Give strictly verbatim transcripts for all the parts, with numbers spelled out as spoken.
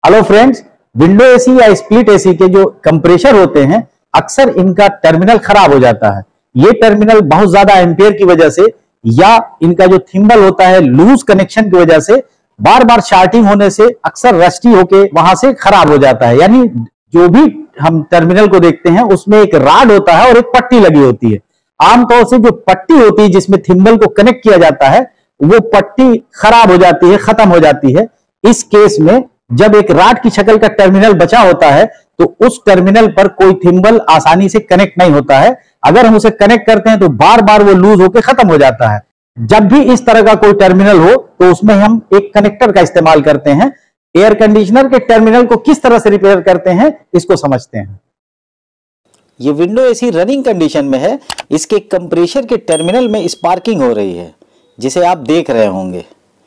Hello friends, window AC या split AC के जो कंप्रेसर होते हैं अक्सर इनका टर्मिनल खराब हो जाता है। ये टर्मिनल बहुत ज्यादा एम्पियर की वजह से या इनका जो थिम्बल होता है लूज कनेक्शन की वजह से बार बार शार्टिंग होने से अक्सर रस्टी होके वहां से खराब हो जाता है। यानी जो भी हम टर्मिनल को देखते हैं उसमें एक राड होता है और एक पट्टी लगी होती है। आमतौर से जो पट्टी होती है जिसमें थिम्बल को कनेक्ट किया जाता है वो पट्टी खराब हो जाती है, खत्म हो जाती है। इस केस में जब एक राड की शक्ल का टर्मिनल बचा होता है तो उस टर्मिनल पर कोई थिम्बल आसानी से कनेक्ट नहीं होता है। अगर हम उसे कनेक्ट करते हैं तो बार बार वो लूज होकर खत्म हो जाता है। जब भी इस तरह का कोई टर्मिनल हो तो उसमें हम एक कनेक्टर का इस्तेमाल करते हैं। एयर कंडीशनर के टर्मिनल को किस तरह से रिपेयर करते हैं इसको समझते हैं। ये विंडो एसी रनिंग कंडीशन में है। इसके कंप्रेसर के टर्मिनल में स्पार्किंग हो रही है जिसे आप देख रहे होंगे।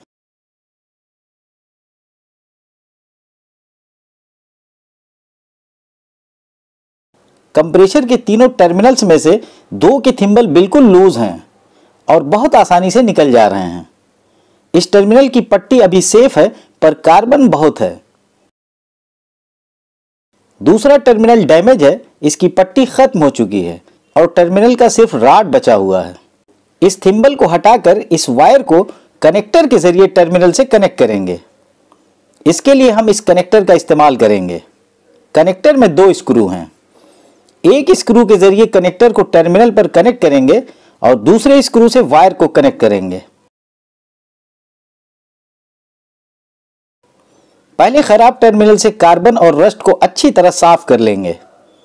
कंप्रेसर के तीनों टर्मिनल्स में से दो के थिम्बल बिल्कुल लूज हैं और बहुत आसानी से निकल जा रहे हैं। इस टर्मिनल की पट्टी अभी सेफ है पर कार्बन बहुत है। दूसरा टर्मिनल डैमेज है, इसकी पट्टी खत्म हो चुकी है और टर्मिनल का सिर्फ राड बचा हुआ है। इस थिम्बल को हटाकर इस वायर को कनेक्टर के जरिए टर्मिनल से कनेक्ट करेंगे। इसके लिए हम इस कनेक्टर का इस्तेमाल करेंगे। कनेक्टर में दो स्क्रू हैं। एक स्क्रू के जरिए कनेक्टर को टर्मिनल पर कनेक्ट करेंगे और दूसरे स्क्रू से वायर को कनेक्ट करेंगे। पहले खराब टर्मिनल से कार्बन और रस्ट को अच्छी तरह साफ कर लेंगे।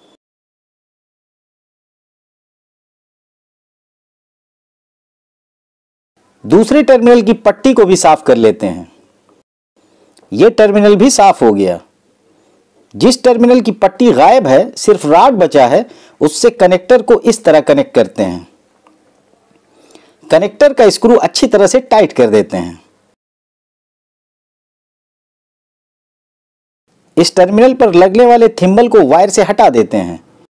दूसरे टर्मिनल की पट्टी को भी साफ कर लेते हैं। यह टर्मिनल भी साफ हो गया। जिस टर्मिनल की पट्टी गायब है, सिर्फ राड बचा है, उससे कनेक्टर को इस तरह कनेक्ट करते हैं। कनेक्टर का स्क्रू अच्छी तरह से टाइट कर देते हैं। इस टर्मिनल पर लगने वाले थिम्बल को वायर से हटा देते हैं।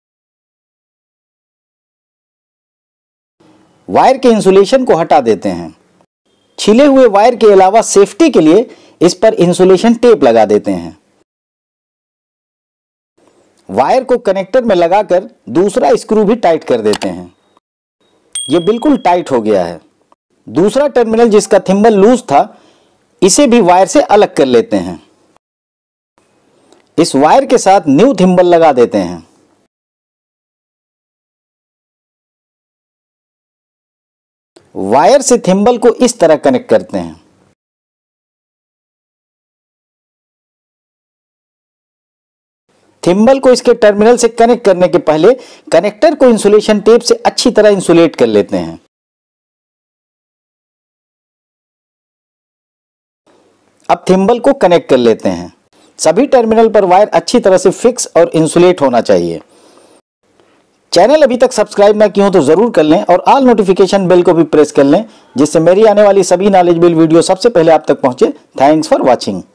वायर के इंसुलेशन को हटा देते हैं। छिले हुए वायर के अलावा सेफ्टी के लिए इस पर इंसुलेशन टेप लगा देते हैं। वायर को कनेक्टर में लगाकर दूसरा स्क्रू भी टाइट कर देते हैं। यह बिल्कुल टाइट हो गया है। दूसरा टर्मिनल जिसका थिम्बल लूज था, इसे भी वायर से अलग कर लेते हैं। इस वायर के साथ न्यू थिम्बल लगा देते हैं। वायर से थिम्बल को इस तरह कनेक्ट करते हैं। थिम्बल को इसके टर्मिनल से कनेक्ट करने के पहले कनेक्टर को इंसुलेशन टेप से अच्छी तरह इंसुलेट कर लेते हैं। अब थिम्बल को कनेक्ट कर लेते हैं। सभी टर्मिनल पर वायर अच्छी तरह से फिक्स और इंसुलेट होना चाहिए। चैनल अभी तक सब्सक्राइब ना किया हो तो जरूर कर लें और ऑल नोटिफिकेशन बेल को भी प्रेस कर लें जिससे मेरी आने वाली सभी नॉलेजेबल वीडियो सबसे पहले आप तक पहुंचे। Thanks for watching.